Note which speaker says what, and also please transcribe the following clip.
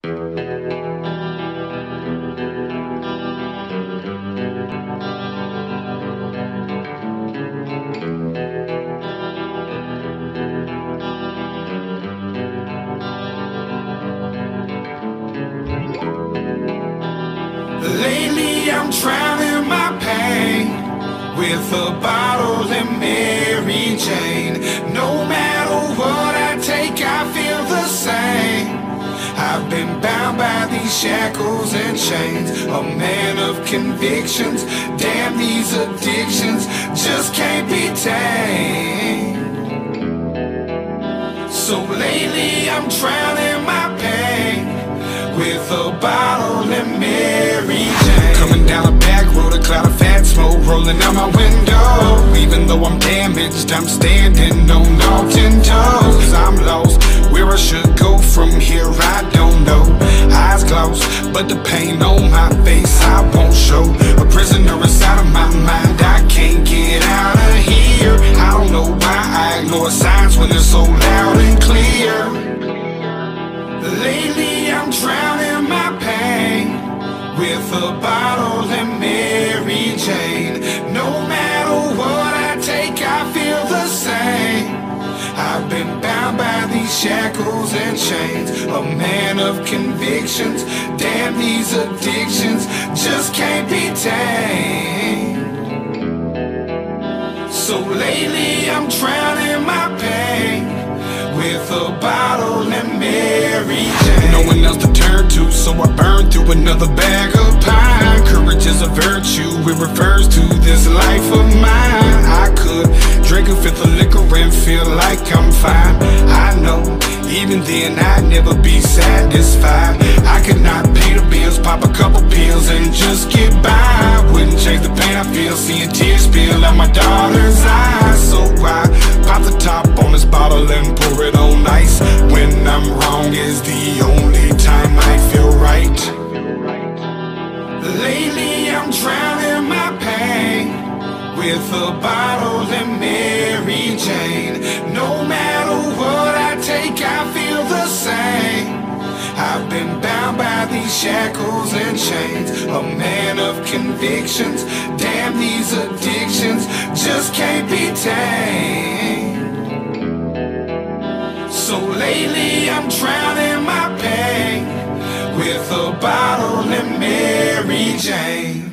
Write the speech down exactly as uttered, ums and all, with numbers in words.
Speaker 1: Lately I'm drowning my pain with a bottle and Mary Jane. No matter what I take, I feel the same. I've been bound by these shackles and chains, a man of convictions. Damn, these addictions just can't be tamed. So lately I'm drowning my pain with a bottle and Mary Jane. Coming down a back road, a cloud of fat smoke rolling out my window. Even though I'm damaged, I'm standing on all ten toes. Cause I'm lost, where I should go from here, I don't know. Eyes closed, but the pain on my face I won't show. A prisoner inside of my mind, I can't get out of here. I don't know why I ignore signs when they're so loud and clear. Lately I'm drowning my pain with a bottle and Mary Jane. No matter what I take, I feel the same. I've been bound by these shackles and chains, a man of convictions. Damn, these addictions just can't be tamed. So lately I'm drowning my pain with a bottle and Mary Jane. No one else to turn to, so I burn through another bag of pine. Courage is a virtue, it refers to this life of mine. I could drink a fifth of liquor and feel like I'm fine. I know, even then I'd never be satisfied. I could not pay the bills, pop a couple pills and just get by. Wouldn't change the pain I feel, seeing tears spill out my daughter's eyes. So I pop the top on this bottle and pour it on ice. When I'm wrong is the only time I feel right. Lately I'm drowning my pain with a bottle and Mary Jane. No matter what I take, I feel the same. I've been bound by these shackles and chains, a man of convictions. Damn, these addictions just can't be tamed. So lately I'm drowning my pain with a bottle and Mary Jane.